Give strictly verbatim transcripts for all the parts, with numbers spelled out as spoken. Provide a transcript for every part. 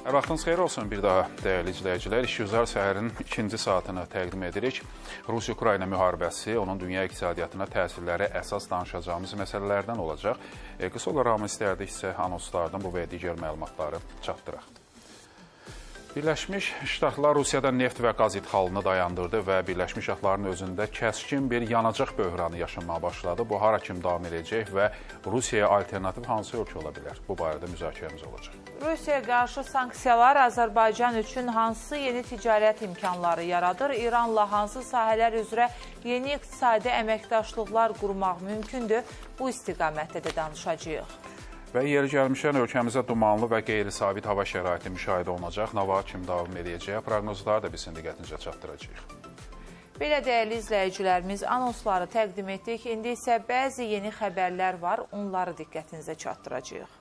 Hər vaxtınız xeyir olsun bir daha dəyərli izləyicilər. İşgüzar səhərin ikinci saatını təqdim edirik. Rusiya-Ukrayna müharibəsi, onun dünya iqtisadiyyatına təsirləri əsas danışacağımız məsələlərdən olacaq. E, qısa olaraq istəyərdiksə anonslardan bu və digər məlumatları çatdıraq. Birləşmiş Ştatlar Rusiyadan neft və qaz idxalını dayandırdı və Birləşmiş Ştatların özündə kəskin bir yanacaq böhranı yaşanmaya başladı. Bu hara kimi davam edəcək və Rusiyaya alternativ hansı ölkə ola bilər? Bu barədə müzakirəmiz olacaq. Rusiyaya qarşı sanksiyalar Azərbaycan üçün hansı yeni ticarət imkanları yaradır? İranla hansı sahələr üzrə yeni iqtisadi əməkdaşlıqlar qurmaq mümkündür? Bu istiqamətdə də danışacağıq. Və yeri gəlmişən ölkəmizə dumanlı və qeyri-sabit hava şəraiti müşahidə olunacaq. Nava kimi davam edəcək. Proqnozları da biz indi diqqətinizə çatdıracağıq. Belə dəyərli izləyicilərimiz, anonsları təqdim etdik. İndi isə bəzi yeni xəbərlər var. Onları diqqətinizə çatdıracağıq.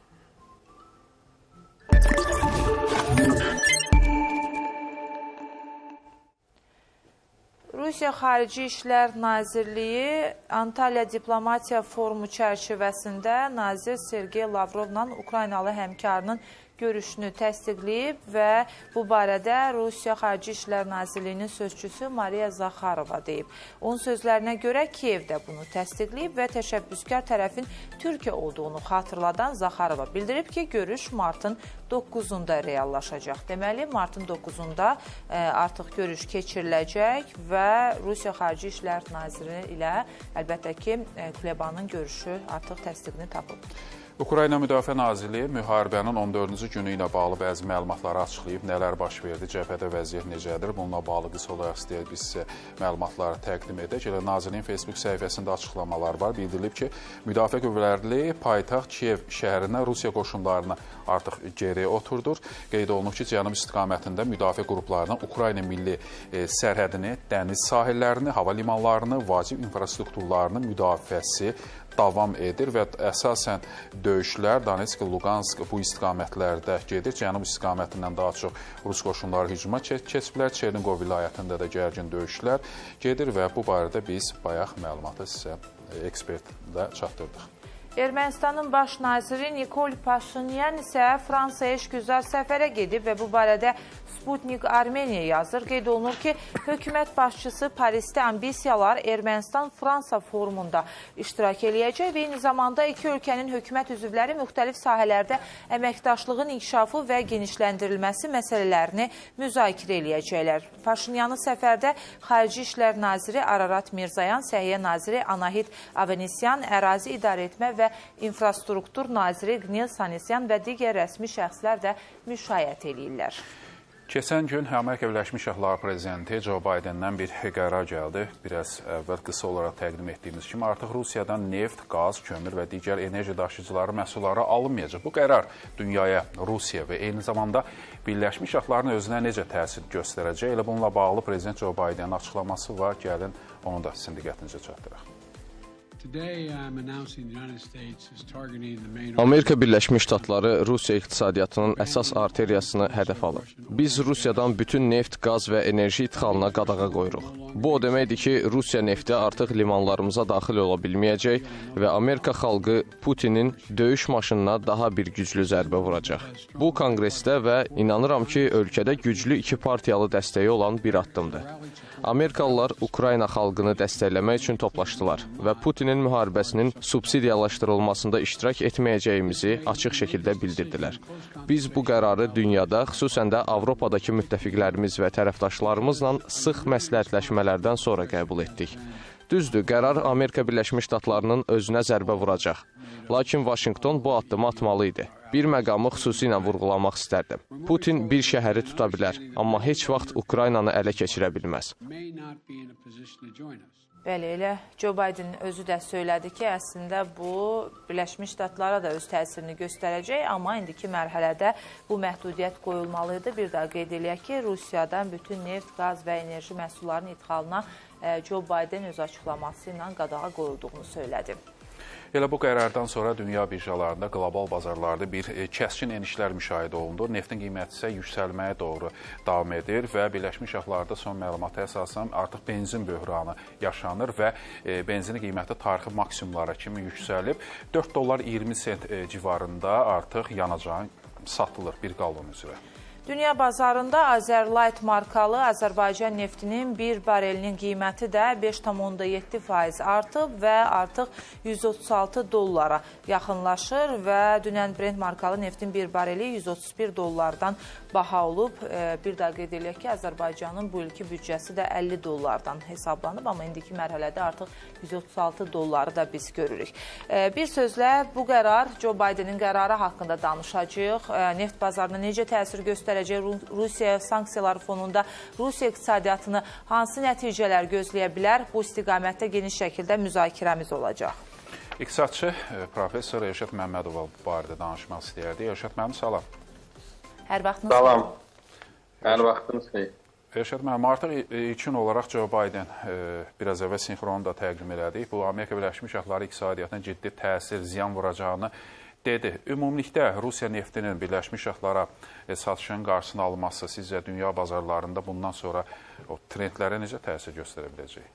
Rusiya Xarici İşlər Nazirliyi Antalya Diplomatiya Forumu çərçivəsində nazir Sergey Lavrovla Ukraynalı həmkarının görüşünü təsdiqləyib və bu barədə Rusiya Xarici İşlər Nazirliyinin sözçüsü Mariya Zakharova deyib. Onun sözlərinə görə Kiyev də bunu təsdiqləyib və təşəbbüskar tərəfin Türkiyə olduğunu xatırladan Zakharova bildirib ki, görüş martın doqquzunda reallaşacaq. Deməli, martın doqquzunda e, artıq görüş keçiriləcək və Rusiya Xarici İşlər Naziri ilə əlbəttə ki, e, Klebanın görüşü artıq təsdiqini tapıb. Ukrayna Müdafiə Nazirliyi müharibənin on dördüncü günü ilə bağlı bəzi məlumatları açıqlayıb, nələr baş verdi, cəbhədə vəziyyət necədir, bununla bağlı qısa olaraq istəyək biz sizə məlumatları təqdim edək. Elə Nazirliyin Facebook səhifəsində açıqlamalar var. Bildirilib ki, Müdafiə Qüvvələri paytaxt Kiyev şəhərinə Rusiya qoşunlarını artıq geri oturdur. Qeyd olunub ki, cənub istiqamətində müdafiə qruplarına Ukrayna milli e, sərhədini, dəniz sahillərini, hava limanlarını, vacib infrastrukturlarını müdafiəsi davam edir və əsasən döyüşlər Donetsk, Lugansk bu istiqamətlərdə gedir. Cənub istiqamətindən daha çox Rus qoşunları hücuma keçiblər. Çernigov vilayətində də gərgin döyüşlər gedir və bu barədə biz bayaq məlumatı sizə ekspertlə çatdırdıq. Ermənistanın baş naziri Nikol Paşinyan isə Fransaya işgüzar səfərə gedib və bu barədə Sputnik Armeniya yazır. Qeyd olunur ki, hökumət başçısı Parisdə ambisiyalar Ermənistan-Fransa forumunda iştirak eləyəcək və eyni zamanda iki ölkənin hökumət üzvləri müxtəlif sahələrdə əməkdaşlığın inkişafı və genişləndirilməsi məsələlərini müzakirə eləyəcəklər. Paşinyanı səfərdə Xarici İşlər Naziri Ararat Mirzayan, Səhiyyə Naziri Anahit Avanesyan, Ərazi İdarə Etmə və İnfrastruktur Naziri Qnil Sanisyan və digər rəsmi şəxslər də müşayiət eləyirlər. Keçən gün Amerika Birləşmiş Ştatları prezidenti Joe Bidendən bir qərar gəldi. Biraz əvvəl qısa olaraq təqdim etdiyimiz kimi artıq Rusiyadan neft, qaz, kömür və digər enerji daşıyıcıları məhsulları alınmayacaq. Bu qərar dünyaya, Rusiya və eyni zamanda Birləşmiş Ştatların özünə necə təsir göstərəcək? Elə bununla bağlı prezident Joe Bidenin açıqlaması var. Gəlin onu da sizin diqqətinizə çatdıraq. Amerika Birləşmiş Ştatları Rusiya iqtisadiyyatının əsas arteriyasını hədəf alır. Biz Rusiyadan bütün neft, qaz və enerji idxalına qadağa qoyuruq. Bu o deməkdir ki, Rusiya nefti artıq limanlarımıza daxil ola bilməyəcək və Amerika xalqı Putinin döyüş maşınına daha bir güclü zərbə vuracaq. Bu konqresdə və inanıram ki, ölkədə güclü iki partiyalı dəstəyi olan bir addımdır. Amerikalılar Ukrayna xalqını dəstəkləmək üçün toplaşdılar və Putinin müharibəsinin subsidiyalaşdırılmasında iştirak etməyəcəyimizi açıq şəkildə bildirdilər. Biz bu qərarı dünyada, xüsusən də Avropadakı müttəfiqlərimiz və tərəfdaşlarımızla sıx məsləhətləşmələrdən sonra qəbul etdik. Düzdür, qərar Amerika Birləşmiş Ştatlarının özünə zərbə vuracaq. Lakin Vaşinqton bu addımı atmalı idi. Bir məqamı xüsusilə vurğulamaq istərdim. Putin bir şəhəri tuta bilər, amma heç vaxt Ukraynanı ələ keçirə bilməz. Bəli, elə Joe Biden özü də söylədi ki, əslində bu Birləşmiş Ştatlara da öz təsirini göstərəcək, amma indiki mərhələdə bu məhdudiyyət qoyulmalıydı. Bir daha qeyd eləyək ki, Rusiyadan bütün neft, qaz və enerji məhsullarının idxalına Joe Biden öz açıqlaması ilə qadağa qoyulduğunu söylədi. Elə bu qərardan sonra dünya birjalarında, qlobal bazarlarda bir kəskin enişlər müşahidə olundu. Neftin qiyməti isə yüksəlməyə doğru davam edir və Birləşmiş Ştatlarda son məlumata əsasən artıq benzin böhranı yaşanır və benzinin qiyməti tarixi maksimumlara kimi yüksəlib. dörd dollar iyirmi sent civarında artıq yanacağın satılır bir qallon üzrə. Dünya bazarında Azerlight markalı Azərbaycan neftinin bir barelinin qiyməti də beş tam onda yeddi faiz artıb və artıq yüz otuz altı dollara yaxınlaşır və dünən Brent markalı neftin bir bareli yüz otuz bir dollardan baha olub. Bir daha qeyd edək ki, Azərbaycanın bu ilki büdcəsi də əlli dollardan hesablanıb, amma indiki mərhələdə artıq yüz otuz altı dolları da biz görürük. Bir sözlə bu qərar, Joe Bidenin qərarı haqqında danışacağıq. Neft bazarına necə təsir göstərəcək? Rusiya sanksiyaları fonunda Rusiya iqtisadiyyatını hansı nəticələr gözləyə bilər? Bu istiqamətdə geniş şəkildə müzakirəmiz olacaq. İqtisadçı professor Elşad Məmmədova bu barədə danışmaq istəyərdi. Elşad müəllim, salam. Hər vaxtınız salam. Hər vaxtınız xeyir. Elşad müəllim, artıq ilkin olaraq Joe Biden biraz əvvəl sinxronu da təqdim elədik. Bu, Amerika Birləşmiş Ştatları iqtisadiyyatına ciddi təsir, ziyan vuracağını dedi. Ümumilikdə Rusiya neftinin Birləşmiş Ştatlara satışının qarşısını alması sizcə dünya bazarlarında bundan sonra o trendlərə necə təsir göstərə biləcək?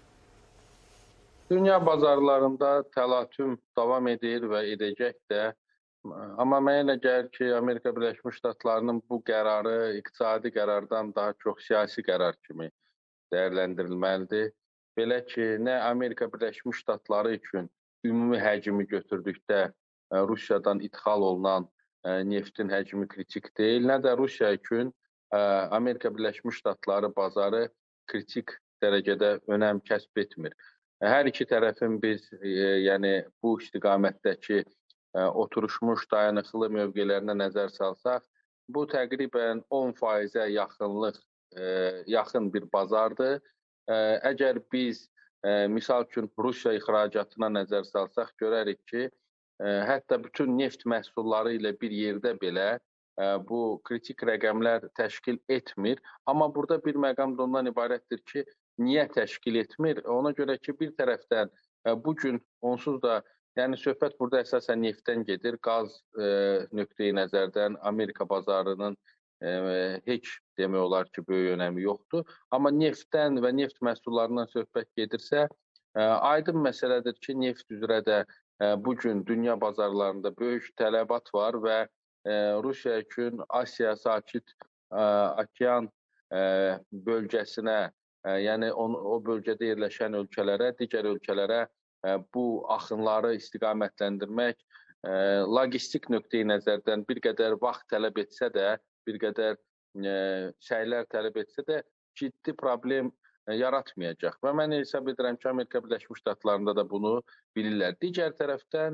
Dünya bazarlarında təlatüm davam edir və edəcək də. Amma mənə elə gəlir ki, Amerika Birləşmiş Ştatlarının bu qərarı iqtisadi qərardan daha çox siyasi qərar kimi dəyərləndirilməlidir. Belə ki, nə Amerika Birləşmiş Ştatları üçün ümumi həcmi götürdükdə Rusiyadan ixal olunan neftin həcmi kritik deyil, nə də Rusiya üçün Amerika Birləşmiş Ştatları bazarı kritik dərəcədə önəm kəsb etmir. Hər iki tərəfin biz yəni bu istiqamətdəki oturuşmuş dayanıqlı mövqelərinə nəzər salsaq, bu təqribən on faizə yaxınlıq yaxın bir bazardır. Əgər biz misal üçün Rusiya ixracatına nəzər salsaq, görərik ki, hətta bütün neft məhsulları ilə bir yerdə belə bu kritik rəqəmlər təşkil etmir. Amma burada bir məqam da ondan ibarətdir ki, niyə təşkil etmir? Ona görə ki, bir tərəfdən bugün onsuz da, yəni söhbət burada əsasən neftdən gedir. Qaz nöqteyi nəzərdən Amerika bazarının heç demək olar ki, böyük önəmi yoxdur. Amma neftdən və neft məhsullarından söhbət gedirsə, aydın məsələdir ki, neft üzrə də bugün dünya bazarlarında böyük tələbat var və Rusiya üçün Asiya Sakit Okean bölgəsinə, yəni o bölgədə yerləşən ölkələrə, digər ölkələrə bu axınları istiqamətləndirmək logistik nöqteyi nəzərdən bir qədər vaxt tələb etsə də, bir qədər səylər tələb etsə də ciddi problem yaratmayacaq. Və mən hesab edirəm ki, Amerika Birləşmiş Ştatlarında da bunu bilirlər. Digər tərəfdən,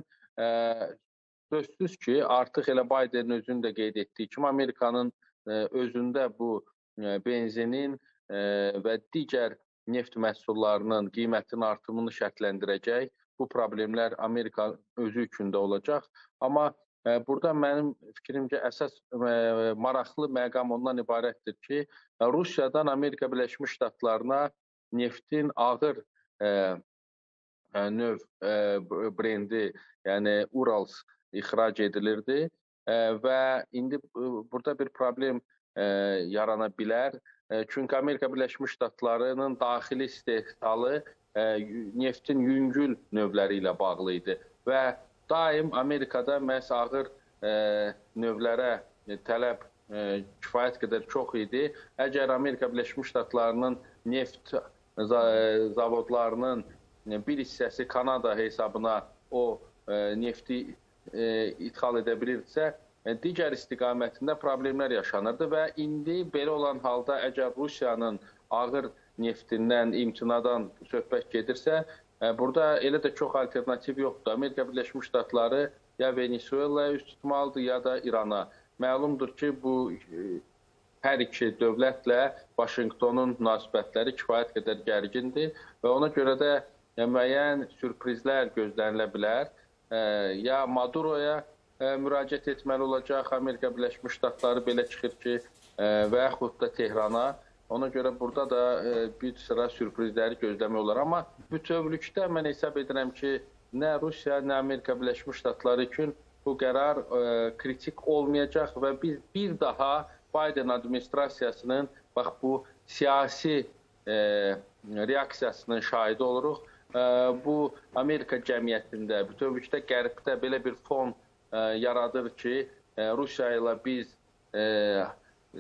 sözsüz ki, artıq elə Bidenin özünün də qeyd etdiyi kimi, Amerikanın özündə bu benzinin və digər neft məhsullarının qiymətinin artımını şərtləndirəcək bu problemlər Amerika özü üçün də olacaq. Amma burada mənim fikrimcə əsas maraqlı məqam ondan ibarətdir ki, Rusiyadan Amerika Birləşmiş Ştatlarına neftin ağır növ brendi, yəni Urals ixrac edilirdi və indi burada bir problem yarana bilər. Çünki Amerika Birləşmiş Ştatlarının daxili istehsalı neftin yüngül növləri ilə bağlı idi və daim Amerikada məhz ağır növlərə tələb kifayət qədər çox idi. Əgər Amerika Birləşmiş Ştatlarının neft zavodlarının bir hissəsi Kanada hesabına o nefti ixal edə bilirsə, digər istiqamətində problemlər yaşanırdı və indi belə olan halda əgər Rusiyanın ağır neftindən, imtinadan söhbət gedirsə, burada elə də çox alternativ yoxdur. Amerika Birləşmiş Ştatları ya Venezuelaya üst tutmalıdır, ya da İrana. Məlumdur ki, bu hər iki dövlətlə Vaşinqtonun münasibətləri kifayət qədər gərgindir və ona görə də müəyyən sürprizlər gözlənilə bilər. Ya Maduroya müraciət etməli olacaq Amerika Birləşmiş Ştatları, belə çıxır ki, və yaxud da Tehrana. Ona görə burada da bir sıra sürprizləri gözləmək olar. Amma bütövlükdə mən hesab edirəm ki, nə Rusiya, nə Amerika Birləşmiş Ştatları üçün bu qərar kritik olmayacaq və biz bir daha Biden administrasiyasının bax bu siyasi reaksiyasının şahidi oluruq. Bu Amerika cəmiyyətində, bütövlükdə qərbdə belə bir fon yaradır ki, Rusiya ilə biz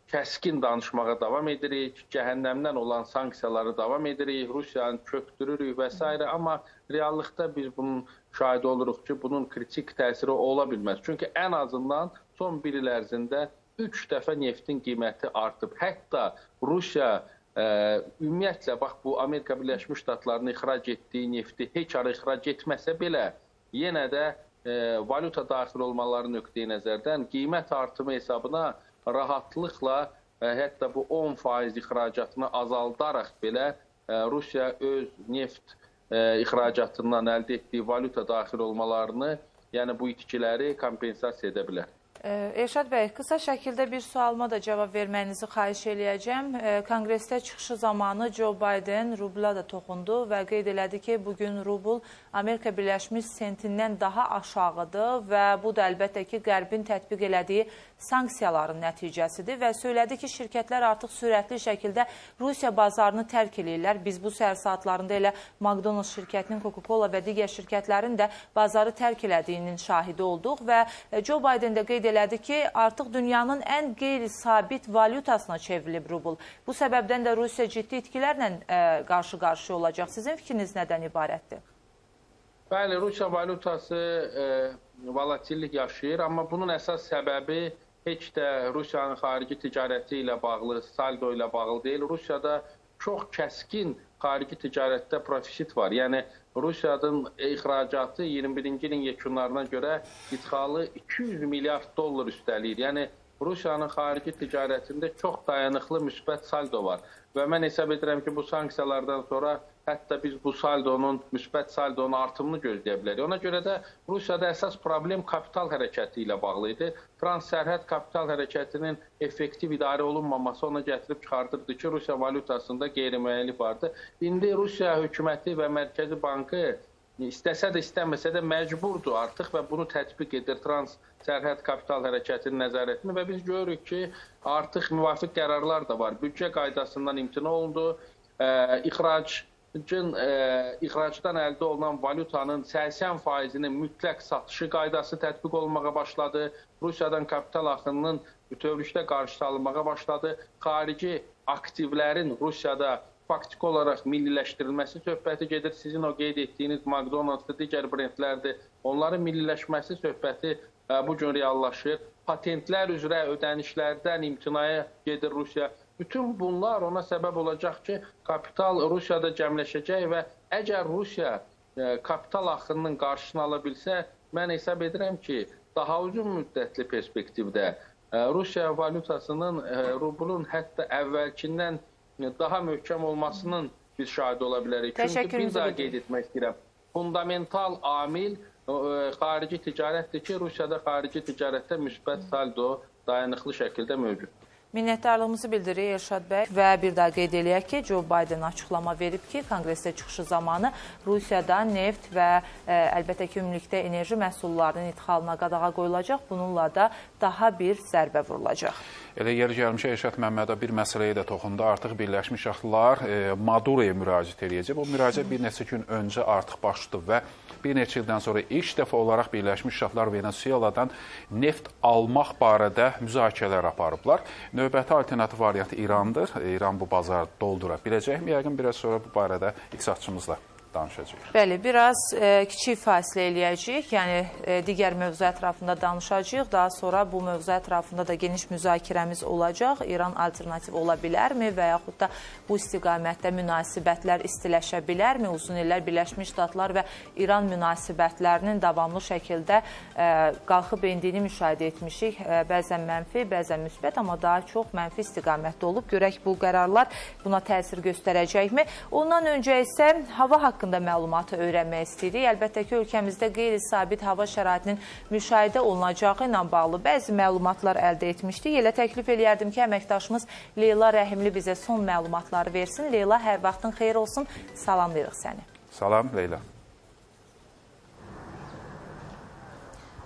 kəskin danışmağa davam edirik, cəhənnəmdən olan sanksiyaları davam edirik, Rusiyanı kökdürürük və s. Amma reallıqda biz bunun şahidi oluruq ki, bunun kritik təsiri ola bilməz. Çünki ən azından son bir il ərzində üç dəfə neftin qiyməti artıb. Hətta Rusiya ə, ümumiyyətlə, bax bu Amerika Birləşmiş Ştatlarının ixrac etdiyi nefti heç ara ixrac etməsə belə, yenə də ə, valyuta daxil olmaları nöqteyi nəzərdən qiymət artımı hesabına rahatlıqla ə, hətta bu on faiz ixracatını azaldaraq belə ə, Rusiya öz neft ə, ixracatından əldə etdiyi valyuta daxil olmalarını, yəni bu itkiləri kompensasiya edə bilər. Elşad bəy, qısa şəkildə bir sualıma da cavab verməyinizi xahiş eləyəcəm. Konqresdə çıxışı zamanı Joe Biden rubla da toxundu və qeyd elədi ki, bugün rubl Amerika Birləşmiş sentindən daha aşağıdır və bu da əlbəttə ki, Qərbin tətbiq elədiyi sanksiyaların nəticəsidir və söylədi ki, şirkətlər artıq sürətli şəkildə Rusiya bazarını tərk edirlər. Biz bu səhər saatlarında elə McDonald's şirkətinin, Coca-Cola və digər şirkətlərin də bazarı tərk elədiyinin şahidi olduq və Joe Biden də qeyd elədi ki, artıq dünyanın ən qeyri-sabit valyutasına çevrilib rubl. Bu səbəbdən də Rusiya ciddi itkilərlə qarşı-qarşıya olacaq. Sizin fikriniz nədən ibarətdir? Bəli, Rusiya valyutası e, volatillik yaşayır, amma bunun əsas səbəbi heç də Rusiyanın xarici ticarəti ilə bağlı, saldo ilə bağlı deyil. Rusiyada çox kəskin xarici ticarətdə profit var. Yəni, Rusiyanın ixracatı iyirmi birinci ilin yekunlarına görə idxalı iki yüz milyard dollar üstəliyir. Yəni, Rusiyanın xarici ticarətində çox dayanıqlı müsbət saldo var. Və mən hesab edirəm ki, bu sanksiyalardan sonra hətta biz bu saldonun, müsbət saldonun artımını gözləyə bilərik. Ona görə də Rusiyada əsas problem kapital hərəkəti ilə bağlı idi. Transsərhəd kapital hərəkətinin effektiv idarə olunmaması ona gətirib çıxardırdı ki, Rusiya valyutasında qeyri-müəyyənlik vardı. İndi Rusiya hökuməti və Mərkəzi Bankı istəsə də istəməsə də məcburdur artıq və bunu tətbiq edir transsərhəd kapital hərəkətinin nəzarətini və biz görürük ki, artıq müvafiq qərarlar da var. Büdcə qaydasından imtina olundu, ixrac İxracdan əldə olunan valyutanın səksən faizinin mütləq satışı qaydası tətbiq olunmağa başladı. Rusiyadan kapital axınının bütövlükdə qarşısı alınmağa başladı. Xarici aktivlərin Rusiyada faktiki olaraq milliləşdirilməsi söhbəti gedir. Sizin o qeyd etdiyiniz McDonald's-dır, digər brendlərdir. Onların milliləşməsi söhbəti bu gün reallaşır. Patentlər üzrə ödənişlərdən imtinaya gedir Rusiya. Bütün bunlar ona səbəb olacaq ki, kapital Rusiyada cəmləşəcək və əgər Rusiya kapital axınının qarşısını ala bilsə, mən hesab edirəm ki, daha uzun müddətli perspektivdə Rusiya valyutasının, rublun hətta əvvəlkindən daha möhkəm olmasının biz şahid ola bilərik. Çünki bir daha qeyd etmək istəyirəm, fundamental amil xarici ticarətdir ki, Rusiyada xarici ticarətdə müsbət saldo dayanıqlı şəkildə mövcuddur. Minnətdarlığımızı bildiririk Elşad bəy və bir daha qeyd eləyək ki, Joe Biden açıqlama verib ki, konqresdə çıxışı zamanı Rusiyada neft və ə, əlbəttə ki, ümumilikdə enerji məhsullarının idxalına qadağa qoyulacaq. Bununla da daha bir zərbə vurulacaq. Elə yer gəlmişə Elşad Məmmədov bir məsələyə də toxundu. Artıq Birləşmiş Ştatlar e, Maduroya müraciət edəcək. Bu müraciət bir neçə gün öncə artıq başladı və bir neçə ildən sonra ilk dəfə olaraq Birləşmiş Ştatlar Venezueladan neft almaq barədə müzakirələr aparıblar. Növbəti alternativ variantı İrandır. İran bu bazarı doldura biləcəkmi? Yəqin biraz sonra bu barədə iqtisadçımızla danışacağıq. Bəli, biraz e, kiçik fasilə eləyəcəyik. Yəni, e, digər mövzu ətrafında danışacağıq. Daha sonra bu mövzu ətrafında da geniş müzakirəmiz olacaq. İran alternativ ola bilərmi və yaxud da bu istiqamətdə münasibətlər istiləşə bilərmi? Uzun illər Birləşmiş Ştatlar və İran münasibətlərinin davamlı şəkildə e, qalxıb endiyini müşahidə etmişik. E, bəzən mənfi, bəzən müsbət, amma daha çox mənfi istiqamətdə olub. Görək bu qərarlar buna təsir göstərəcəkmi? Ondan öncə isə hava haqqında haqqında məlumatı öyrənmək istəyirik. Əlbəttə ki, ölkəmizdə qeyri-sabit hava şəraitinin müşahidə olunacağı ilə bağlı bəzi məlumatlar əldə etmişdik. Elə təklif eləyərdim ki, əməkdaşımız Leyla Rəhimli bizə son məlumatları versin. Leyla, hər vaxtın xeyir olsun. Salamlayırıq səni. Salam, Leyla.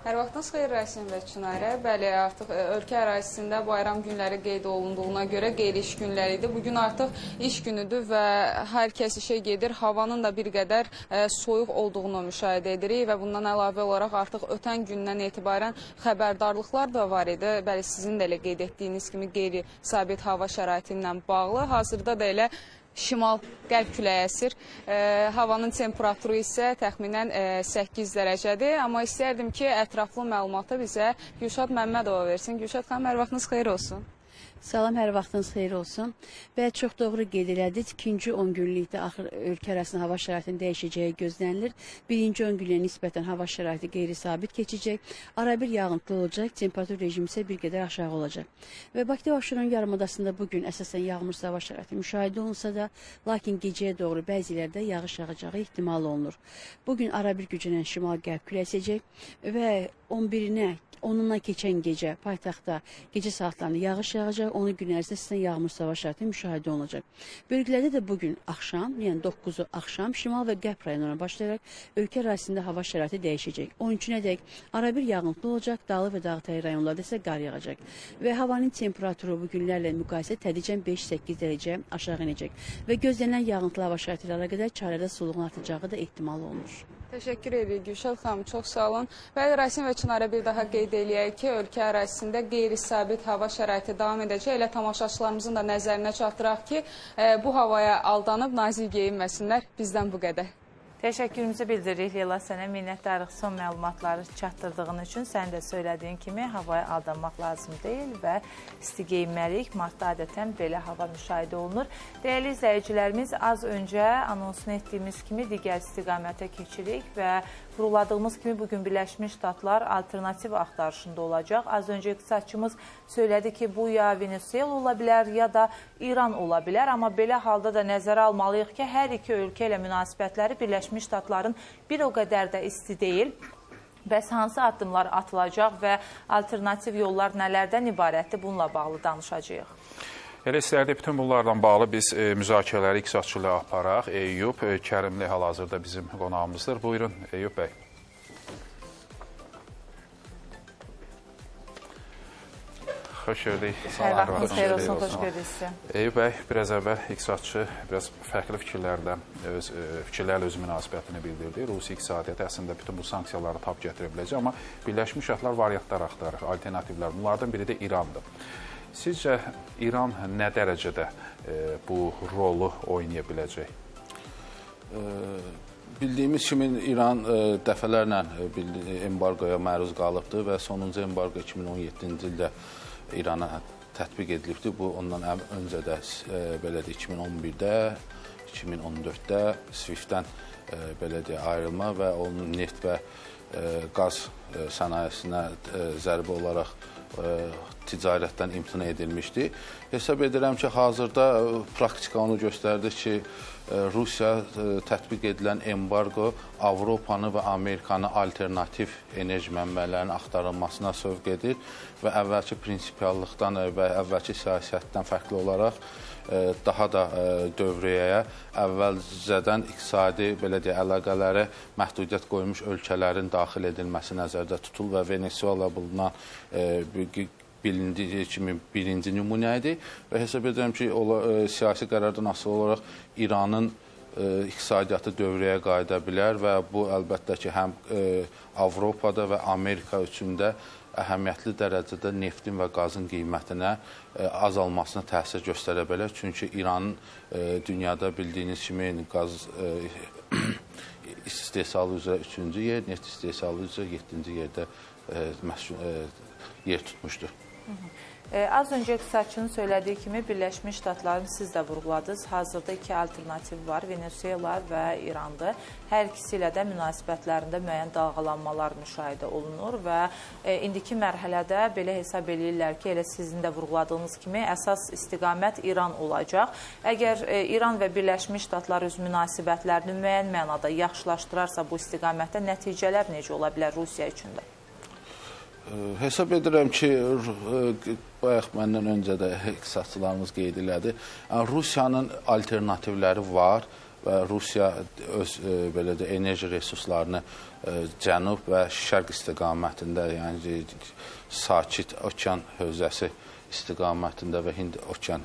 Hər vaxtınız xeyir Rəsim və Çınarə. Bəli, artıq ölkə ərazisində bayram günləri qeyd olunduğuna görə qeyri-iş günləri idi. Bugün artıq iş günüdür və hər kəs işə gedir. Havanın da bir qədər e, soyuq olduğunu müşahidə edirik və bundan əlavə olaraq artıq ötən gündən etibarən xəbərdarlıqlar da var idi. Bəli, sizin də elə qeyd etdiyiniz kimi qeyri-sabit hava şəraiti ilə bağlı. Hazırda da elə şimal-qərb küləyi əsir. E, havanın temperaturu isə təxminən e, səkkiz dərəcədir. Amma istərdim ki, ətraflı məlumatı bizə Gülşad Məmmədova versin. Gülşad xanım, hər vaxtınız xeyir olsun. Salam, hər vaxtınız xeyir olsun. Və çox doğru qeyd elədik. İkinci on günlükdə axır ölkə arasında hava şəraitinin dəyişəcəyi gözlənilir. Birinci on günlüyə nisbətən hava şəraiti qeyri-sabit keçəcək. Arabir yağıntılı olacaq, temperatur rejimi isə bir qədər aşağı olacaq. Və Bakı və Abşeron yarımadasında bugün əsasən yağmursuz hava şəraiti müşahidə olunsa da, lakin gecəyə doğru bəzi yerlərdə yağış yağacağı ehtimal olunur. Bugün arabir güclənən şimal-qərb küləyi əsəcək və on birinə onunla keçən gecə paytaxtda gecə saatlarında yağış yağacaq, onun gün ərzində sizdən yağmursuz hava şəraiti müşahidə olunacaq. Bölgələrdə də bugün axşam, yəni doqquzu axşam şimal və qərb rayonlarına başlayaraq ölkə ərazisində hava şəraiti dəyişəcək. on üçünədək arabir yağıntılı olacaq, dağlı və dağıtay rayonlarda isə qar yağacaq. Və havanın temperaturu bu günlərlə müqayisə tədricən beş səkkiz dərəcə aşağı inəcək. Və gözlənilən yağıntılı hava şəraiti ilə əlaqədar çaylarda suluğun artacağı da ehtimal olunur. Təşəkkür edirik Gülşad xanım, çox sağ olun. Bəli, Rəsim və Çınarə bir daha qeyd eləyək ki, ölkə ərazisində qeyri-sabit hava şəraiti davam edəcək. Elə tamaşaçılarımızın da nəzərinə çatdıraq ki, e, bu havaya aldanıb nazik geyinməsinlər. Bizdən bu qədər. Təşəkkürümüzü bildiririk Leyla, sənə minnətdarıq son məlumatları çatdırdığın üçün. Sən də söylediyin kimi havaya aldanmaq lazım deyil və isti geyinməliyik. Martda adətən belə hava müşahidə olunur. Dəyərli izləyicilərimiz, az öncə anonsunu etdiyimiz kimi digər istiqamətə keçirik və vurguladığımız kimi bugün Birləşmiş Ştatlar alternativ axtarışında olacaq. Az öncə iqtisadçımız söylədi ki, bu ya Venezuela ola bilər, ya da İran ola bilər. Amma belə halda da nəzərə almalıyıq ki, hər iki ölkə ilə münasibətləri Birləşmiş Ştatların bir o qədər də isti deyil. Bəs hansı addımlar atılacaq və alternativ yollar nələrdən ibarətdir? Bununla bağlı danışacağıq. Elə istərdik, bütün bunlardan bağlı biz e, müzakirələri iqtisadçı ilə aparaq. Eyüp e, Kərimli hal-hazırda bizim qonağımızdır. Buyurun, Eyüp bəy. Xoş gördük. Hər vaxtınız xeyir olsun, xoş gördük sizə. Eyüp bəy, biraz əvvəl iqtisadçı biraz fərqli fikirlərdə öz, fikirlərlə öz münasibətini bildirdi. Rusiya iqtisadiyyatı əslində bütün bu sanksiyaları tab gətirə biləcək, amma Birləşmiş Ştatlar variantlar axtarır, alternativlər. Bunlardan biri də İrandır. Sizcə İran nə dərəcədə e, bu rolu oynaya biləcək? E, bildiyimiz kimi İran e, dəfələrlə e, embargoya məruz qalıbdır və sonuncu embargo iki min on yeddinci ildə İrana tətbiq edilibdir. Bu ondan öncə də e, belədir iki min on birdə, iki min on dörddə SWIFT-dən e, belədir ayrılma və onun neft və e, qaz e, sənayesinə e, zərbə olaraq e, ticarətdən imtina edilmişdi. Hesab edirəm ki, hazırda praktika onu göstərdi ki, Rusiya tətbiq edilən embargo Avropanı və Amerikanı alternativ enerji mənbələrinin axtarılmasına sövq edir və əvvəlki prinsipiallıqdan və əvvəlki siyasətdən fərqli olaraq daha da dövriyyəyə əvvəlcədən iqtisadi belə deyə, əlaqələrə məhdudiyyət qoymuş ölkələrin daxil edilməsi nəzərdə tutulur və Venezuela bulunan bilindiyi kimi birinci nümunə idi və hesab edirəm ki, ola, e, siyasi qərardan asılı olaraq İranın e, iqtisadiyyatı dövrəyə qayıda bilər və bu əlbəttə ki, həm e, Avropada və Amerika üçün də əhəmiyyətli dərəcədə neftin və qazın qiymətinə e, azalmasına təsir göstərə bilər. Çünki İranın e, dünyada bildiyiniz kimi qaz e, istehsalı üzrə üçüncü yer, neft istehsalı üzrə yeddinci yerdə e, məsul, e, yer tutmuşdur. Hı -hı. E, az öncə iqtisadçının söylediyi kimi Birləşmiş Ştatların siz də vurguladınız. Hazırda iki alternativ var, Venezuela və İrandır. Hər ikisi ilə də münasibətlərində müəyyən dalğalanmalar müşahidə olunur və e, indiki mərhələdə belə hesab edirlər ki, elə sizin də vurguladığınız kimi əsas istiqamət İran olacaq. Əgər e, İran və Birləşmiş Ştatlar öz münasibətlərini müəyyən mənada yaxşılaşdırarsa bu istiqamətdə nəticələr necə ola bilər Rusiya üçün də? Hesab edirəm ki, bayaq məndən öncə də iqtisadçılarımız qeyd elədi. Rusiyanın alternativləri var, və Rusiya öz belə də enerji resurslarını cənub və şərq istiqamətində, yəni sakit okean hövzəsi istiqamətində və Hind okean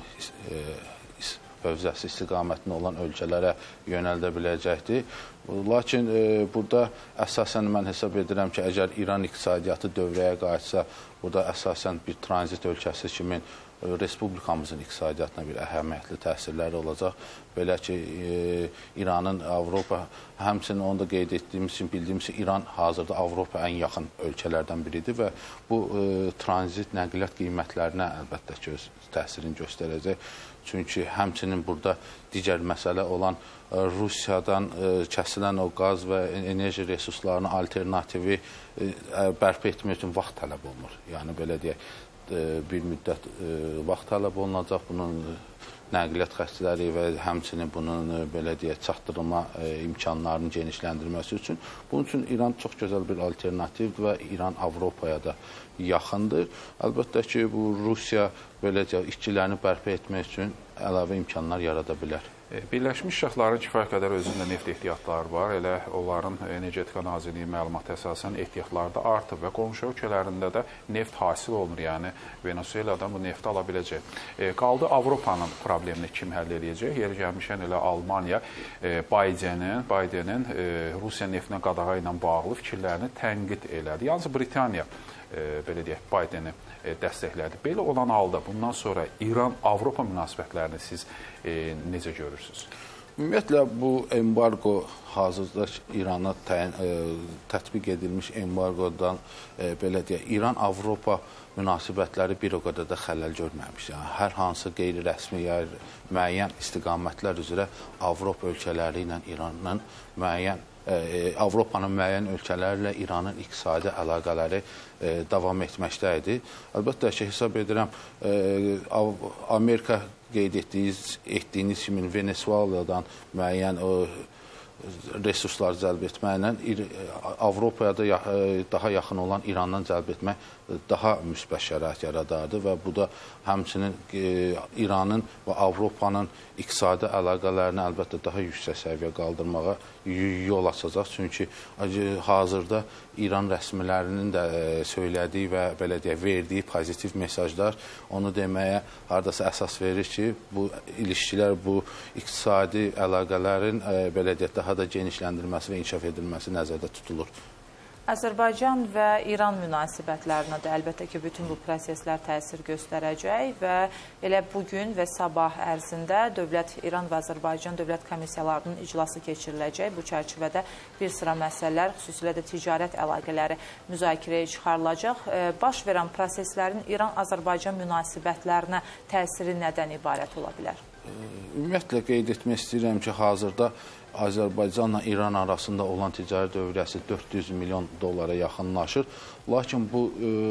hövzəsi istiqamətində olan ölkələrə yönəldə biləcəkdir. Lakin e, burada əsasən mən hesab edirəm ki, əgər İran iqtisadiyyatı dövrəyə qayıtsa, burada əsasən bir tranzit ölkəsi kimi Respublikamızın iqtisadiyyatına bir əhəmiyyətli təsirləri olacaq. Belə ki, e, İranın Avropa, həmçinin onu da qeyd etdiyimiz üçün, bildiyimiz ki, İran hazırda Avropa ən yaxın ölkələrdən biridir və bu e, tranzit nəqliyyat qiymətlərinə əlbəttə ki, öz təsirini göstərəcək. Çünki həmçinin burada digər məsələ olan e, Rusiyadan e, kəsilən o qaz və enerji resurslarının alternativi e, bərpa etmək üçün vaxt tələb olunur. Yəni, belə deyək, bir müddət vaxt tələb olunacaq, bunun nəqliyyat xəstləri və həmçinin bunun belə deyək, çatdırılma imkanlarının genişləndirilməsi üçün. Bunun üçün İran çox gözəl bir alternativdir və İran Avropaya da yaxındır. Əlbəttə ki, bu Rusiya belə deyək, işçilərini bərpa etmək üçün əlavə imkanlar yarada bilər. Birləşmiş Ştatların kifayət qədər özündə neft ehtiyatları var. Elə onların Energetika Nazirliyi məlumatı əsasən ehtiyatları da artıb və qonşu ölkələrində də neft hasil olunur. Yəni Venezueladan bu nefti ala biləcək. E, qaldı Avropanın problemini kim həll edəcək? Yeri gəlmişən elə Almaniya e, Bidenin, Bidenin e, Rusiya neftinə qadağa ilə bağlı fikirlərini tənqid elədi. Yalnız Britaniya e, belə deyək, Bideni e, dəstəklədi. Belə olan halda bundan sonra İran-Avropa münasibətlərini siz e, necə görürsünüz? Ümumiyyətlə, bu embargo hazırda İrana təyin, e, tətbiq edilmiş embargodan e, belə deyək, İran-Avropa münasibətləri bir o qədər də xələl görməmiş. Yəni, hər hansı qeyri-rəsmi ya müəyyən istiqamətlər üzrə Avropa ölkələri ilə İranın müəyyən Avropanın müəyyən ölkələrlə İranın iqtisadi əlaqələri e, davam etməkdədir. Əlbəttə ki, hesab edirəm, e, Amerika qeyd etdiyiniz, etdiyiniz kimi Venezueladan müəyyən o resurslar cəlb etməklə Avropaya da daha yaxın olan İrandan cəlb etmək daha müsbət şərait yaradardı və bu da həmçinin İranın və Avropanın iqtisadi əlaqələrini əlbəttə daha yüksək səviyyə qaldırmağa yol açacaq. Çünki hazırda İran rəsmilərinin də söylədiyi və belə deyək, verdiyi pozitiv mesajlar onu deməyə hardasa əsas verir ki, bu ilişkilər, bu iqtisadi əlaqələrin belə deyək, daha da genişləndirilməsi və inkişaf edilməsi nəzərdə tutulur. Azərbaycan və İran münasibətlərinə də əlbəttə ki, bütün bu proseslər təsir göstərəcək və elə bugün və sabah ərzində Dövlət İran və Azərbaycan Dövlət Komissiyalarının iclası keçiriləcək. Bu çərçivədə bir sıra məsələlər, xüsusilə də ticarət əlaqələri müzakirəyə çıxarılacaq. Baş verən proseslərin İran-Azərbaycan münasibətlərinə təsiri nədən ibarət ola bilər? Ümumiyyətlə qeyd etmək istəyirəm ki, hazırda Azərbaycanla İran arasında olan ticari dövrəsi dörd yüz milyon dollara yaxınlaşır. Lakin bu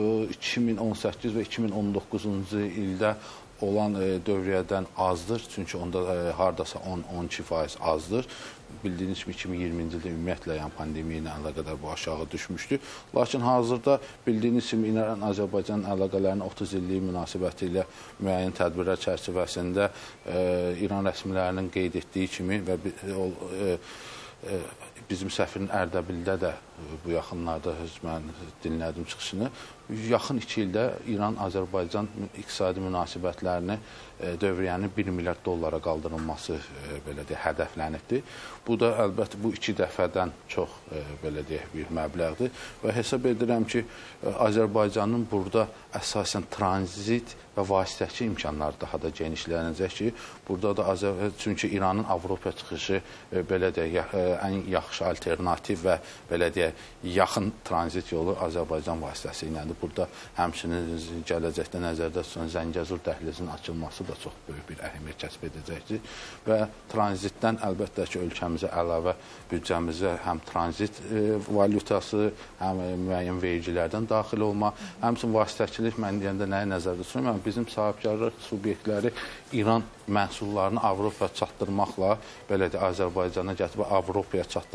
iki min on səkkiz və iki min on doqquzuncu ildə olan dövriyyədən azdır. Çünki onda hardasa on on iki faiz azdır. Bildiyiniz kimi iki min iyirminci ildə ümumiyyətlə yəni pandemiya ilə əlaqədar bu aşağı düşmüşdü. Lakin hazırda bildiyiniz kimi İran-Azərbaycan əlaqələrinin otuz illik münasibəti ilə müəyyən tədbirlər çərçivəsində e, İran rəsmilərinin qeyd etdiyi kimi və o, e, e, bizim səfirin Ərdəbildə də bu yaxınlarda mən dinlədim çıxışını. Yaxın iki ildə İran-Azərbaycan iqtisadi münasibətlərini dövriyyənin bir milyard dollara qaldırılması belə deyək, hədəflənibdir. Bu da əlbəttə bu iki dəfədən çox belə deyək, bir məbləğdir və hesab edirəm ki, Azərbaycanın burada əsasən tranzit və vasitəçi imkanları daha da genişlənəcək ki, burada da Azərbaycan, çünki İranın Avropa çıxışı belə deyək, ən yaxşı alternativ və belə deyək, yaxın tranzit yolu Azərbaycan vasitəsi iləndir. Burada həmçinin gələcəkdə nəzərdə tutulan Zəngəzur dəhlizinin açılması da çox böyük bir əhəmiyyət kəsb edəcəkdir və tranzitdən əlbəttə ki, ölkəmizə əlavə büdcəmizə həm tranzit e, valyutası, həm e, müəyyən vergilərdən daxil olma, həmçinin vasitəçilik mən deyəndə nəyə nəzərdə tutuyorum? Bizim sahibkarlıq subyektləri İran məhsullarını Avropaya çatdırmaqla, belə də Azərbaycana gətirib Avropaya çatdırmaqla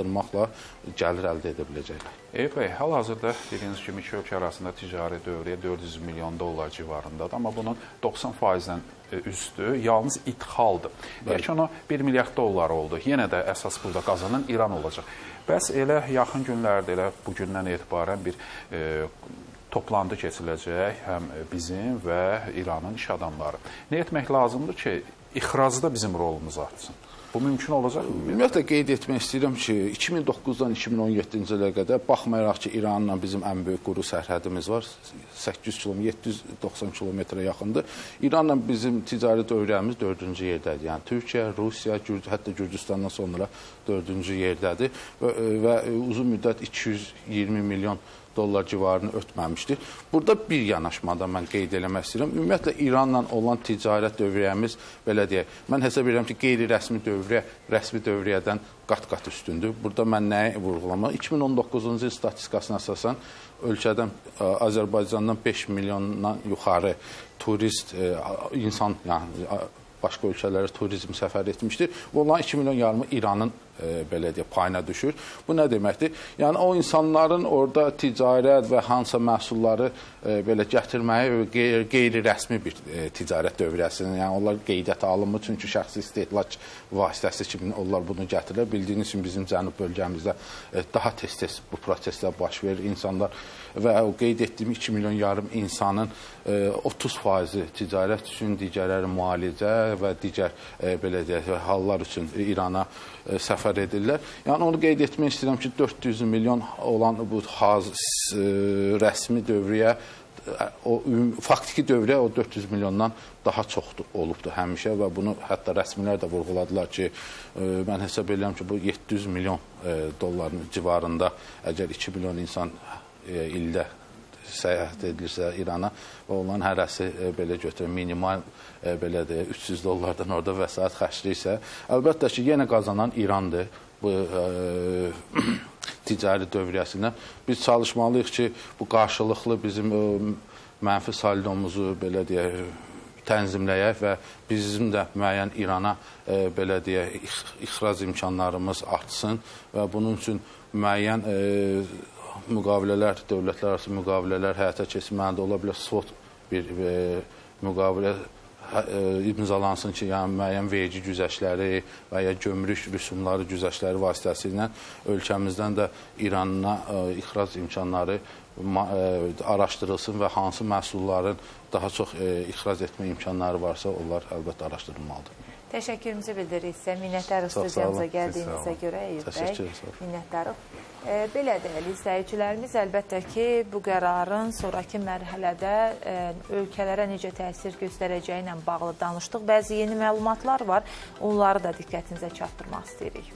artdırmaqla gəlir əldə edə biləcəklər. Eyüp bəy, hal-hazırda dediyiniz kimi iki ölkə arasında ticari dövriyyə dörd yüz milyon dollar civarındadır, amma bunun doxsan faizdən üstü yalnız idxaldır. Deyək ki, ona bir milyard dollar oldu. Yenə də əsas burada qazanan İran olacaq. Bəs elə yaxın günlərdə, elə bugündən etibarən bir e, toplantı keçiləcək həm bizim və İranın iş adamları. Nə etmək lazımdır ki, ixracda bizim rolumuz artsın? Bu mümkün olacaq mı? Ümumiyyətlə qeyd etmək istəyirəm ki, iki min doqquzdan iki min on yeddinci ilə qədər baxmayaraq ki, İranla bizim ən böyük quru sərhədimiz var, səkkiz yüz kilometr, yeddi yüz doxsan kilometrə yaxındır. İranla bizim ticari dövrəmiz dördüncü yerdədir. Yəni Türkiyə, Rusiya, Gürc hətta Gürcüstandan sonra dördüncü yerdədir və, və uzun müddət iki yüz iyirmi milyon dollar civarını ötməmişdir. Burada bir yanaşmada mən qeyd eləmək istəyirəm. Ümumiyyətlə, İranla olan ticarət dövriyyəmiz, belə deyək, mən hesab edirəm ki, qeyri-rəsmi dövriyyə, rəsmi dövriyyədən qat-qat üstündür. Burada mən nəyi vurğulamaq? iki min on doqquzuncu il statistikasına əsasən ölkədən, Azərbaycandan beş milyondan yuxarı turist, insan, yəni başqa ölkələrə turizm səfər etmişdir. Və onların iki milyon yarımı İranın e, belə deyək, payına düşür. Bu nə deməkdir? Yəni o insanların orada ticarət və hansısa məhsulları e, belə gətirməyi qeyri, qeyri-rəsmi bir e, ticarət dövriyyəsinin, yəni onlar qeydiyyata alınmır, çünki şəxsi istehlak vasitəsi kimi onlar bunu gətirirlər. Bildiyiniz kimi bizim cənub bölgəmizdə e, daha tez-tez bu proseslər baş verir. İnsanlar və o qeyd etdiyim iki milyon yarım insanın e, otuz faizi ticarət üçün, digərləri müalicə və digər e, belə deyək, hallar üçün İrana e, səfər edirlər. Yəni onu qeyd etmək istəyirəm ki, dörd yüz milyon olan bu haz, e, rəsmi dövriyyə, o faktiki dövriyyə o dörd yüz milyondan daha çoxdur, olubdur həmişə və bunu hətta rəsmilər də vurğuladılar ki, e, mən hesab edirəm ki, bu yeddi yüz milyon e, dolların civarında əgər iki milyon insan e, ildə səyahət edilirsə İrana və onların hərəsi e, belə götürür, minimal e, belə də üç yüz dollardan orada vəsait xərcləyirsə, əlbəttə ki, yenə qazanan İrandır bu e, ticari dövriyyəsindən. Biz çalışmalıyıq ki, bu qarşılıqlı bizim e, mənfi saldomuzu belə deyək, tənzimləyək və bizim də müəyyən İrana e, belə deyək, ixrac imkanlarımız artsın və bunun üçün müəyyən e, müqavilələr, dövlətlər arası müqavilələr həyata keçirməlidir. Ola bilər SWOT bir e, müqavilə e, imzalansın ki, yəni müəyyən vergi güzəştləri və ya gömrük rüsumları güzəştləri vasitəsilə ölkəmizdən də İranına e, ixrac imkanları e, araşdırılsın və hansı məhsulların daha çox e, ixrac etmə imkanları varsa, onlar əlbəttə araşdırılmalıdır. Təşəkkürümüzü bildiririk sizə. Minnətdarıq studiyamıza gəldiyinizə görə Eyüp bəy. Minnətdarıq. E, belə deyil, izləyicilərimiz əlbəttə ki, bu qərarın sonraki mərhələdə e, ölkələrə necə təsir göstərəcəyi ilə bağlı danışdıq. Bəzi yeni məlumatlar var. Onları da diqqətinizə çatdırmaq istəyirik.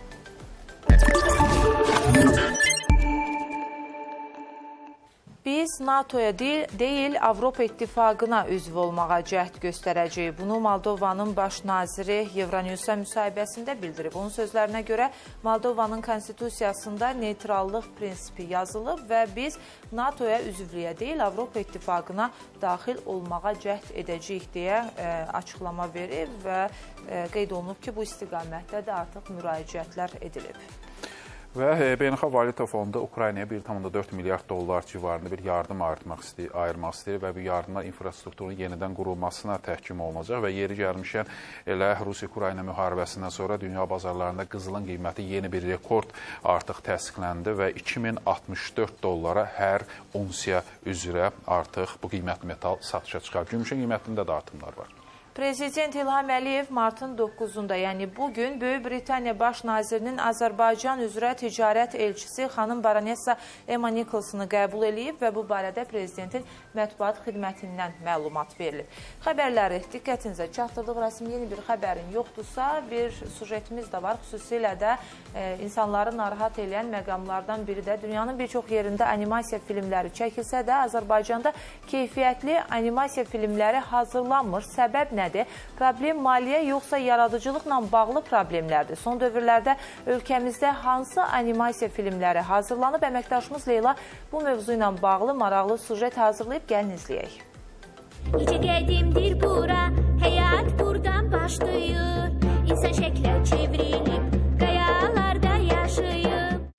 Biz NATOya deyil, Avropa İttifaqına üzv olmağa cəhd göstərəcəyik. Bunu Moldovanın baş naziri Euronewsa müsahibəsində bildirib. Onun sözlərinə görə Moldovanın konstitusiyasında neytrallıq prinsipi yazılıb və biz NATOya üzvlüyə deyil, Avropa İttifaqına daxil olmağa cəhd edəcəyik deyə e, açıqlama verib və e, qeyd olunub ki, bu istiqamətdə də artıq müraciətlər edilib. Və Beynəlxalq Valyuta Fondu Ukraynaya bir tam dörd milyard dollar civarında bir yardım ayırmaq istəyir, ayırmaq istəyir və bu yardımlar infrastrukturun yenidən qurulmasına təhkim olunacaq və yeri gəlmişkən elə Rusiya-Ukrayna müharibəsindən sonra dünya bazarlarında qızılın qiyməti yeni bir rekord artıq təsdiqləndi və iki min altmış dörd dollara hər onsiya üzrə artıq bu qiymətli metal satışa çıxar. Gümüşün qiymətində də artımlar var. Prezident İlham Əliyev martın doqquzunda, yəni bugün Böyük Britaniya Baş Nazirinin Azərbaycan üzrə ticarət elçisi xanım Baronessa Emma Nicholsonu qəbul edib və bu barədə prezidentin mətbuat xidmətindən məlumat verilib. Xəbərləri diqqətinizə çatdırdıq. Rəsmi yeni bir xəbərin yoxdursa, bir sujetimiz də var. Xüsusilə də e, insanları narahat edən məqamlardan biri də dünyanın bir çox yerində animasiya filmləri çəkilsə də Azərbaycanda keyfiyyətli animasiya filmləri hazırlanmır. Səbəb nədir? Problem maliyyə yoxsa yaradıcılıqla bağlı problemlərdir. Son dövrlərdə ölkəmizdə hansı animasiya filmləri hazırlanıb? Əməkdaşımız Leyla bu mövzu ilə bağlı maraqlı sujet hazırlayıb, gəlin izləyək. Necə qədimdir bura, həyat buradan başlayır. İnsan şəklə çevrilib, qayalarda yaşayır.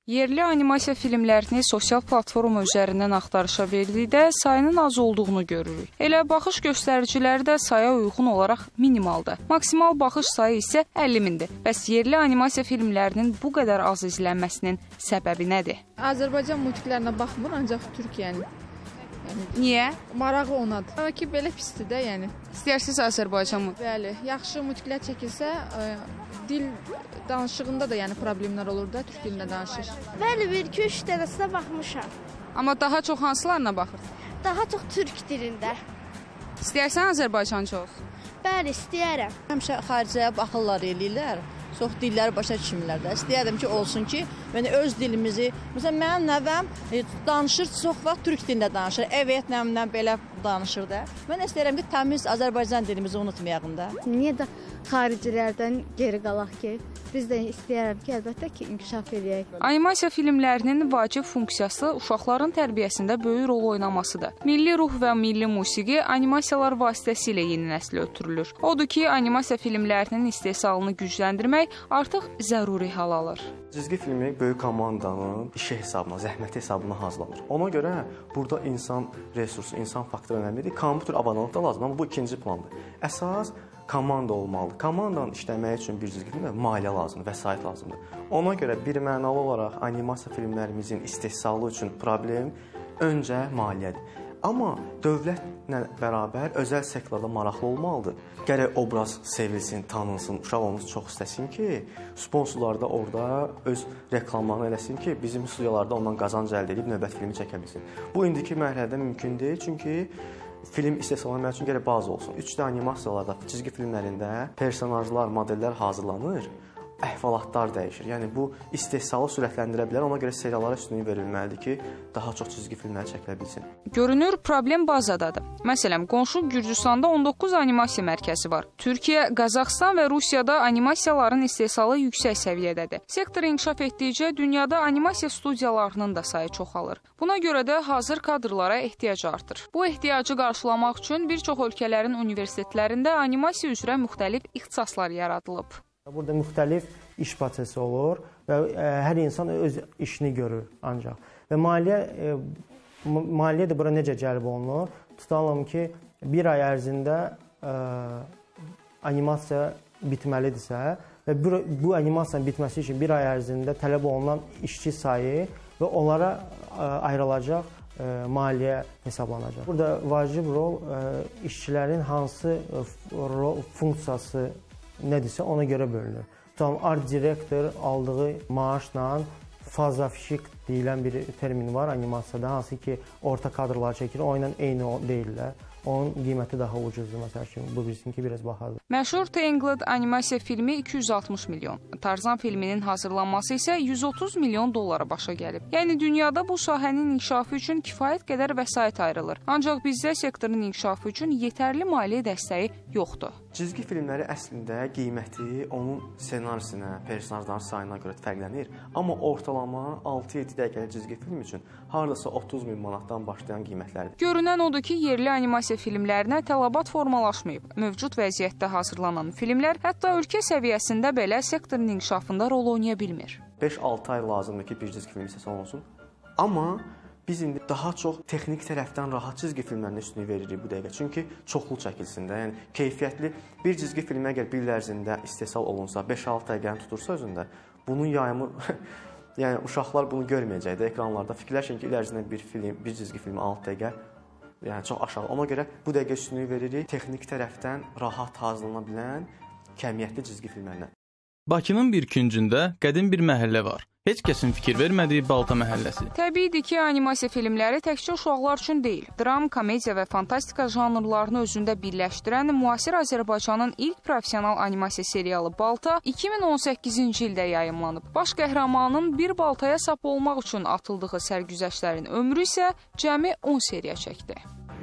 Yerli animasiya filmlərini sosial platforma üzərindən axtarışa verdikdə sayının az olduğunu görürük. Elə baxış göstəriciləri də saya uyğun olaraq minimaldır. Maksimal baxış sayı isə əlli mindir. Bəs yerli animasiya filmlərinin bu qədər az izlənməsinin səbəbi nədir? Azərbaycan multiklərinə baxmır, ancaq Türkiyənin. Yəni, niyə? Marağı onadır. Amma ki, belə pisdir də, yəni. İstəyirsiniz Azərbaycan mı? Bəli, yaxşı multiklər çəkilsə, ə, dil danışığında da yəni problemlər olur da, türk dilində danışır. Bəli, bir iki üç dənəsinə baxmışam. Amma daha çox hansılarına baxırsın? Daha çox türk dilində. İstəyirsən Azərbaycançı olsun? Bəli, istəyərəm. Həmişə xaricəyə baxırlar, eləyirlər. Çox dilləri başa düşmürlər də. İstəyərdim ki, olsun ki, yəni öz dilimizi, məsələn, mənim nəvəm e, danışır, çox vaxt türk dilində danışır. Evet, nəvimlə belə danışır da. Mən istəyirəm ki, təmiz Azərbaycan dilimizi unutmayaq da. Niyə də xaricilərdən geri qalaq ki? Biz də istəyərəm ki, əlbəttə ki, inkişaf edək. Animasiya filmlərinin vacib funksiyası uşaqların tərbiyəsində böyük rol oynamasıdır. Milli ruh və milli musiqi animasiyalar vasitəsilə yeni nəslə ötürülür. Odur ki, animasiya filmlərinin istehsalını gücləndirmək artıq zəruri hal alır. Cizgi filmi böyük komandanın işi hesabına, zəhməti hesabına hazırlanır. Ona görə burada insan resursu, insan faktoru önəmlidir. Kompüter avadanlıq da lazımdır, amma bu ikinci plandır. Əsas komanda olmalıdır. Komandanın işləməyi üçün bir cizgi filmdə maliyyə lazımdır, vəsait lazımdır. Ona görə bir mənalı olaraq animasiya filmlərimizin istehsalı üçün problem öncə maliyyədir. Amma dövlətlə bərabər özəl sektorda maraqlı olmalıdır. Gərək obraz sevilsin, tanınsın, uşaq onu çox istəsin ki, sponsorlar da orada öz reklamlarını eləsin ki, bizim studiyalarda ondan qazanc əldə edib növbəti filmi çəkə bilsin. Bu indiki mərhələdə mümkün deyil, çünki film istehsalı üçün gərək bazı olsun. üç D animasiyalarda, cizgi filmlərində personajlar, modellər hazırlanır, əhvalatlar dəyişir. Yəni bu istehsalı sürətləndirə bilər. Ona görə seriallara üstünlük verilməlidir ki, daha çox cizgi filmlər çəkilə bilsin. Görünür, problem bazadadır. Məsələn, qonşu Gürcüstanda on doqquz animasiya mərkəzi var. Türkiyə, Qazaxıstan və Rusiyada animasiyaların istehsalı yüksək səviyyədədir. Sektor inkişaf etdikcə dünyada animasiya studiyalarının da sayı çoxalır. Buna görə də hazır kadrlara ehtiyac artır. Bu ehtiyacı qarşılamaq üçün bir çox ölkələrin universitetlərində animasiya üzrə müxtəlif ixtisaslar yaradılıb. Burada müxtəlif iş prosesi olur və hər insan öz işini görür ancaq. Və maliyyə, maliyyə də bura necə cəlb olunur? Tutalım ki, bir ay ərzində ə, animasiya bitməlidirsə və bu, bu animasiyanın bitməsi üçün bir ay ərzində tələb olunan işçi sayı və onlara ə, ayrılacaq ə, maliyyə hesablanacaq. Burada vacib rol ə, işçilərin hansı rol, funksiyası nədirsə ona görə bölünür. Tutalım, art direktor aldığı maaşla fazafişik deyilən bir termin var animasiyada, hansı ki, orta kadrlar çəkir, o ilə eyni deyirlər. Onun qiyməti daha ucuzdur, məsəl üçün, bu birisininki biraz bahadır. Məşhur Tangled animasiya filmi iki yüz altmış milyon, Tarzan filminin hazırlanması isə yüz otuz milyon dollara başa gəlib. Yəni, dünyada bu sahənin inkişafı üçün kifayət qədər vəsait ayrılır. Ancaq bizdə sektorun inkişafı üçün yetərli maliyyə dəstəyi yoxdur. Cizgi filmləri əslində qiyməti onun senarisinə, personajların sayına görə fərqlənir. Amma ortalama altı yeddi dəqiqəlik cizgi film üçün hardasa otuz min manatdan başlayan qiymətlərdir. Görünən odur ki, yerli animasiya filmlərinə tələbat formalaşmayıb. Mövcud vəziyyətdə hazırlanan filmlər hətta ölkə səviyyəsində belə sektorun inkişafında rol oynaya bilmir. beş altı ay lazımdır ki, bir cizgi film istehsal olunsun. Amma biz indi daha çox texnik tərəfdən rahat cizgi filmlərinə üstünlük veririk bu dəqiqə. Çünki çoxlu çəkilsin də. Yəni keyfiyyətli bir cizgi filmə əgər bir il ərzində istehsal olunsa, beş altı dəqiqəni tutursa özündə, bunun yayımı yəni uşaqlar bunu görməyəcəkdir ekranlarda. Fikirləşin ki, il ərzində bir film, bir cizgi filmi altı dəqiqə, yəni çox aşağı. Ona görə bu dəqiqə üstünlük veririk texnik tərəfdən rahat hazırlana bilən kəmiyyətli cizgi filmlərinə. Bakının bir küncündə qədim bir məhəllə var. Heç kəsin fikir vermədiyi Balta məhəlləsi. Təbiidir ki, animasiya filmləri təkcə uşaqlar üçün deyil, dram, komediya və fantastika janrlarını özündə birləşdirən müasir Azərbaycanın ilk professional animasiya serialı Balta iki min on səkkizinci ildə yayımlanıb. Baş qəhrəmanın bir baltaya sap olmaq üçün atıldığı sərgüzəştlərin ömrü isə cəmi on seriya çəkdi.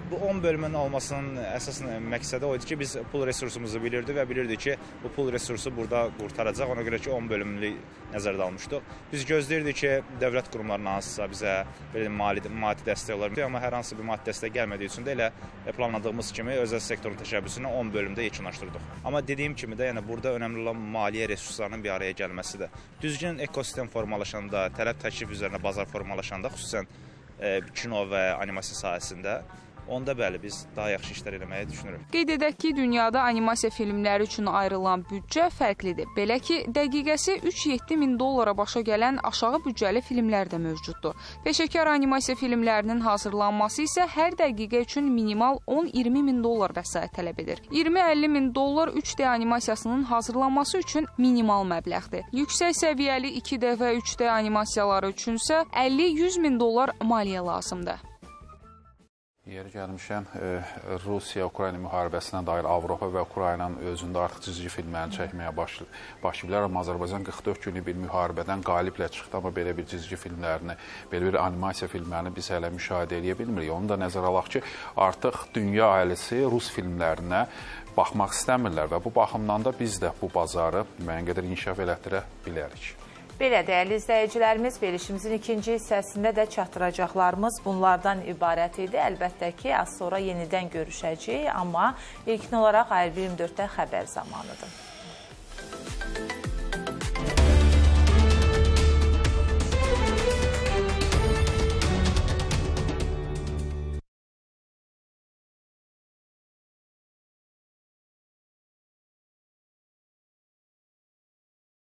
Bu on bölümün olmasının əsas məqsədi o idi ki, biz pul resursumuzu bilirdik və bilirdik ki, bu pul resursu burada qurtaracaq. Ona görə ki, on bölümlük nəzərdə almışdıq. Biz gözləyirdik ki, dövlət qurumlarının hansısa bizə belə mali, maddi dəstək olar. Amma hər hansı bir maddi dəstək gəlmədiyi üçün də elə planladığımız kimi özəl sektorun təşəbbüsünü on bölümdə yekunlaşdırdıq. Amma dediyim kimi də, yəni burada önəmli olan maliyyə resurslarının bir araya gəlməsidir. Düzgün ekosistem formalaşanda, tələb təklif üzərinə bazar formalaşanda, xüsusən e, kino və animasiya sahəsində, onda bəli, biz daha yaxşı işlər eləməyi düşünürük. Qeyd edək ki, dünyada animasiya filmləri üçün ayrılan büdcə fərqlidir. Belə ki, dəqiqəsi üç yeddi min dollara başa gələn aşağı büdcəli filmlər də mövcuddur. Peşəkar animasiya filmlərinin hazırlanması isə hər dəqiqə üçün minimal on iyirmi min dollar vəsait tələb edir. iyirmi əlli min dollar üç D animasiyasının hazırlanması üçün minimal məbləğdir. Yüksək səviyyəli iki D və üç D animasiyaları üçünsə əlli yüz min dollar maliyyə lazımdır. Yeri gəlmişəm, Rusiya-Ukrayna müharibəsinə dair Avropa və Ukraynanın özündə artıq cizgi filmlərini çəkməyə başlayıblar. Amma Azərbaycan qırx dörd günlük bir müharibədən qaliblə çıxdı, amma belə bir cizgi filmlərini, belə bir animasiya filmlərini biz hələ müşahidə edə bilmirik. Onu da nəzərə alaq ki, artıq dünya əhalisi Rus filmlərinə baxmaq istəmirlər və bu baxımdan da biz də bu bazarı müəyyən qədər inkişaf elətdirə bilərik. Belə dəyərli izləyicilərimiz, verilişimizin ikinci hissəsində də çatdıracaqlarımız bunlardan ibarət idi. Əlbəttə ki, az sonra yenidən görüşəcəyik, amma ilkin olaraq Ayr iyirmi dörddə xəbər zamanıdır.